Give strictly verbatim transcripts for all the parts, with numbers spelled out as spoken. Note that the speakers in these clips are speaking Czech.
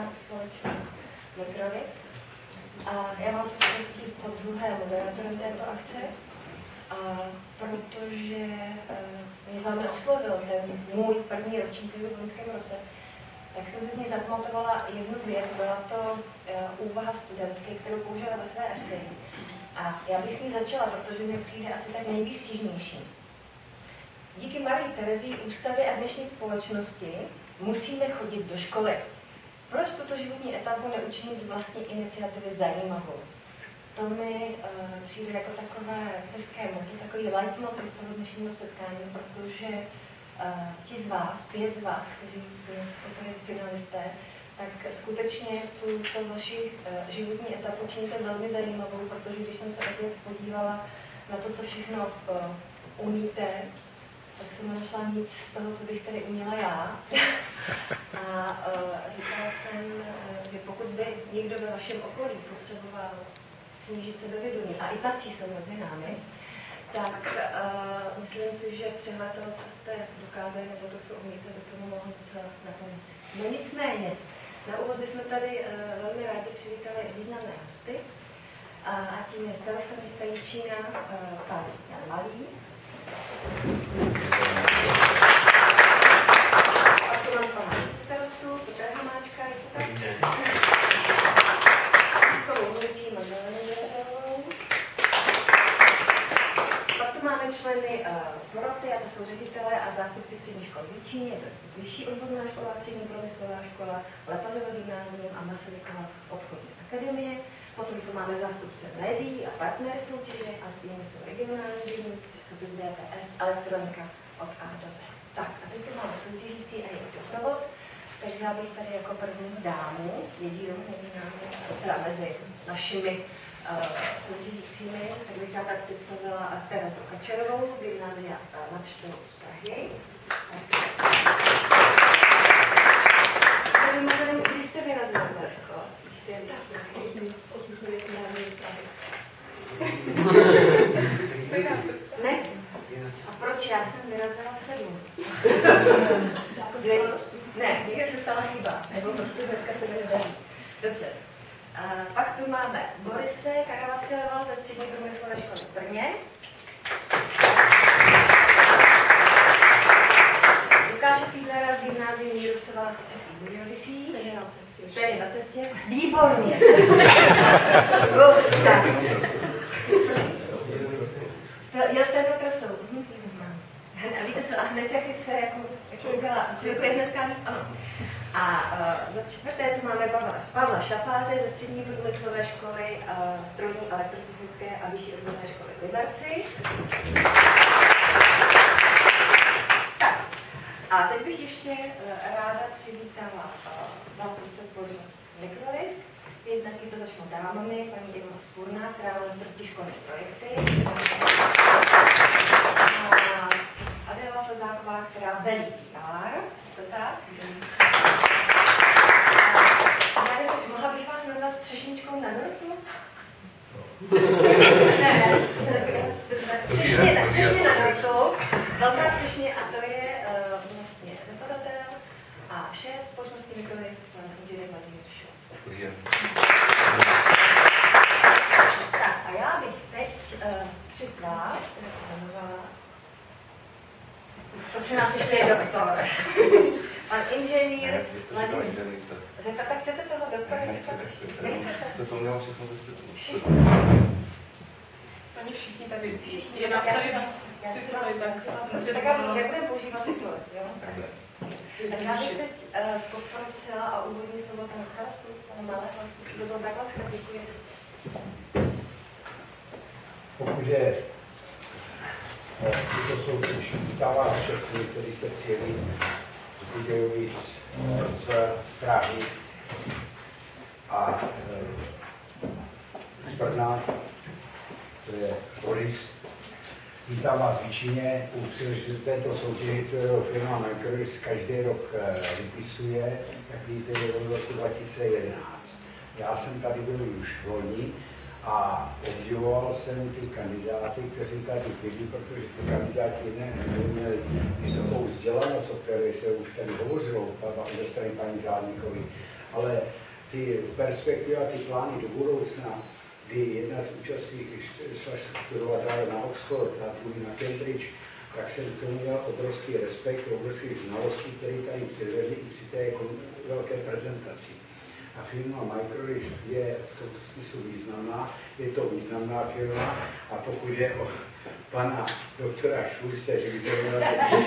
společnost Microrisk. A já mám tu štěstí po druhé moderátorem této akce, a protože mě velmi oslovil ten můj první ročník v loňském roce, tak jsem se z ní zapamatovala jednu věc, byla to úvaha studentky, kterou použila ve své eseji. A já bych s ní začala, protože mi přijde asi tak nejvýstižnější. Díky Marii Terezii ústavy a dnešní společnosti musíme chodit do školy. Proč tuto životní etapu neučinit z vlastní iniciativy zajímavou? To mi uh, přijde jako takové hezké moto, takový leitmotiv toho dnešního setkání, protože uh, ti z vás, pět z vás, kteří jste tady finalisté, tak skutečně tu, tu vaši uh, životní etapu činíte velmi zajímavou, protože když jsem se opět podívala na to, co všechno uh, umíte, tak jsem nenašla nic z toho, co bych tady uměla já. A uh, říkala jsem, uh, že pokud by někdo ve vašem okolí potřeboval snížit sebevědomí, a i tací jsou mezi námi, tak uh, myslím si, že přehled toho, co jste dokázali, nebo to, co umíte, by tomu mohlo docela napomoci. No nicméně, na úvod bychom tady uh, velmi rádi přivítali významné hosty, a, a tím je starosta města Jičína, uh, pan Jan Malý. A tu mám pana starostu, Petra Hamáčka, je to tak? Tiskovou mluvčí Magdalenu Děležovou. Pak tu máme členy uh, poroty, a to jsou ředitelé a zástupci střední školy v Jičíně, je to vyšší odborná škola, střední průmyslová škola, Lepařovo gymnázium a Masarykova obchodní akademie. Potom tu máme zástupce médií a partnery soutěže, a tím jsou regionální dění, časopis D P S, elektronika od A do Z. Tak, a teď tu máme soutěžící a jejich doprovod, takže já bych tady jako první dámu, jedinou mezi námi, teda mezi našimi uh, soutěžícími, tak bych já tak představila Terezu Kačerovou z gymnázia nad Štolou z Prahy. Tady mimochodem, kdy jste vyrazila do školy? Ne? A proč já jsem vyrazila v sedm? Ne, někde se stala chyba, nebo prostě dneska se nedaří. Dobře. A pak tu máme Borise Karavasilová ze střední průmyslové školy v Brně. Lukáše Fiedlera z gymnázia Mírovcova v Českých Budějovicích. Ten je na cestě. Ten je na cestě. Výborně. Já s této trasou. A víte co, a hned jak se jako, jako udělala, člověku je hnedka líp, ano. A uh, za čtvrté tu máme Pavla, Pavla Šafáře ze střední průmyslové školy uh, strojní, elektrotechnické a vyšší odborné školy v Liberci. Tak, a teď bych ještě uh, ráda přivítala uh, zástupce společnosti Microrisk. Jednak je to začnou dámami, paní Ivana Spurná, která má zbrstí školní projekty. A Adela Slezáková, která velí P R, to tak? A mohla bych vás nazvat třešničkou na dortu? Ne, třešně, třešně na dortu, velká třešně, a to je uh, vlastně zakladatel a šéf společnosti Microrisk, pan inženýr Vladimír Šulc. Tak a já bych teď uh, tři z vás, které se jmenovala, prosím nás, ještě je doktor. Pan inženýr Vladimír. Řekla, tak chcete toho doktora? Nechcete? Jste to měla všechno ve Všichni. Pani všichni tady. Je nás tady víc tituly, tak... Tak já budeme používat tituly, jo? Tak já bych teď uh, poprosila a úvodní slovo pana starostu, pana Malého, jestli to bylo takhle schrát, děkuji. Pokud je tyto soutěž, vítám vás všechny, kteří jste přijeli z Budějovic, z Prahy a z Brna, to je Boris. Vítám vás v Jičíně u příležitosti této soutěže, kterou firma Microrisk každý rok vypisuje, jak víte, je od roku dva tisíce jedenáct. Já jsem tady byl už loni a obdivoval jsem ty kandidáty, kteří tady byli, protože ty kandidáti ne, neměli vysokou vzdělanost, o které se už tady hovořilo ze strany paní Žádníkovi, ale ty perspektivy a ty plány do budoucna, kdy jedna z účastníků, když šla studovat dále na Oxford a druhý na Cambridge, tak jsem k tomu měl obrovský respekt, obrovský znalostí, které tady přivedli i při té velké prezentaci. A firma Microlist je v tomto smyslu významná, je to významná firma a pokud je o pana doktora Schulze, že by to měla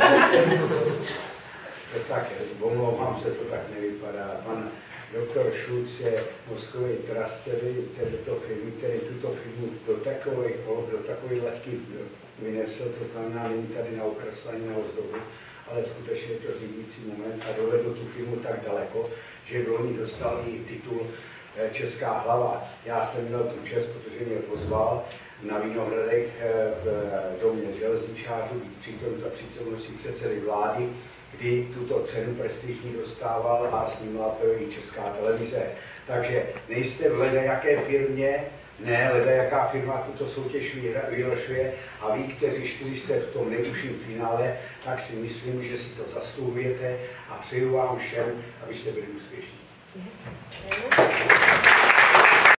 to tak, omlouvám se, to tak nevypadá. Pan doktor Schulz je mozkový trustery této firmy, který tuto firmu do takových, do takových letky vynesl, to znamená, není tady na okrasu ani na ozdobu, ale skutečně je to řídící moment a dovedl tu firmu tak daleko, že v loni dostal i titul Česká hlava. Já jsem měl tu čest, protože mě pozval na Vinohradech v domě železničářů, být přítom za přítomností předsedy vlády, kdy tuto cenu prestižní dostával a snímala to i Česká televize. Takže nejste v ledajaké firmě, ne, ledajaká firma tuto soutěž vyhlašuje a vy, kteří čtyři jste v tom nejúžším finále, tak si myslím, že si to zasluhujete a přeju vám všem, abyste byli úspěšní. Yes.